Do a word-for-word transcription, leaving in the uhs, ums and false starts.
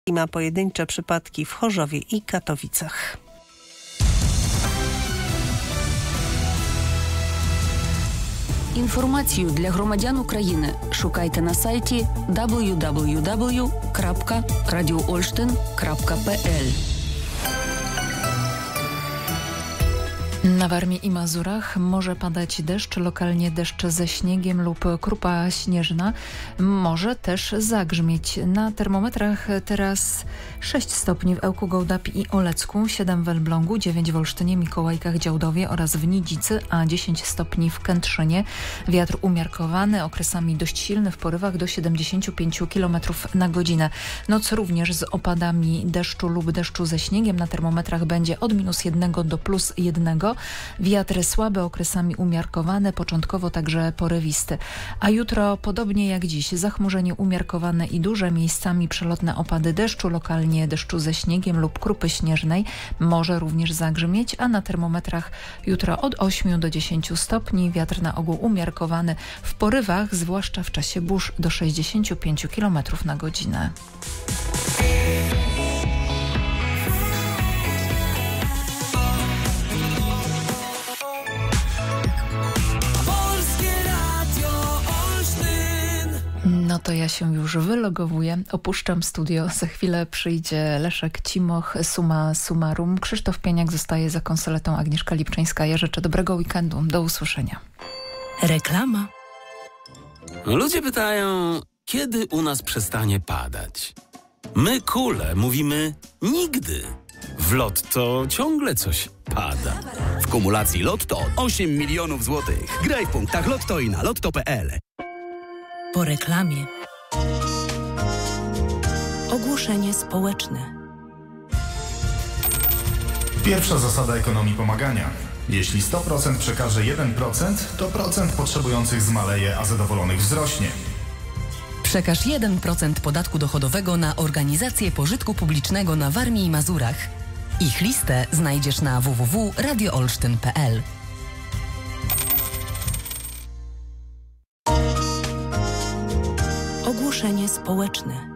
i ma pojedyncze przypadki w Chorzowie i Katowicach. Інформацію для громадян України шукайте на сайті дабл ю дабл ю дабл ю крапка радіоольштин крапка пе ель. Na Warmii i Mazurach może padać deszcz, lokalnie deszcz ze śniegiem lub krupa śnieżna. Może też zagrzmieć. Na termometrach teraz sześć stopni w Ełku, Gołdapi i Olecku, siedem w Elblągu, dziewięć w Olsztynie, Mikołajkach, Działdowie oraz w Nidzicy, a dziesięć stopni w Kętrzynie. Wiatr umiarkowany, okresami dość silny w porywach do siedemdziesiąt pięć kilometrów na godzinę. Noc również z opadami deszczu lub deszczu ze śniegiem. Na termometrach będzie od minus jednego do plus jednego. Wiatr słaby, okresami umiarkowany, początkowo także porywisty. A jutro podobnie jak dziś, zachmurzenie umiarkowane i duże, miejscami przelotne opady deszczu, lokalnie deszczu ze śniegiem lub krupy śnieżnej. Może również zagrzmieć, a na termometrach jutro od ośmiu do dziesięciu stopni. Wiatr na ogół umiarkowany, w porywach, zwłaszcza w czasie burz, do sześćdziesięciu pięciu kilometrów na godzinę. No to ja się już wylogowuję, opuszczam studio, za chwilę przyjdzie Leszek Cimoch, summa summarum. Krzysztof Pieniak zostaje za konsoletą, Agnieszka Lipczyńska. Ja życzę dobrego weekendu, do usłyszenia. Reklama. Ludzie pytają, kiedy u nas przestanie padać. My, kule, mówimy nigdy. W Lotto ciągle coś pada. W kumulacji Lotto osiem milionów złotych. Graj w punktach Lotto i na lotto kropka pe el. Po reklamie. Ogłoszenie społeczne. Pierwsza zasada ekonomii pomagania. Jeśli sto procent przekaże jeden procent, to procent potrzebujących zmaleje, a zadowolonych wzrośnie. Przekaż jeden procent podatku dochodowego na organizacje pożytku publicznego na Warmii i Mazurach. Ich listę znajdziesz na w w w kropka radio olsztyn kropka pe el. Ogłoszenie społeczne.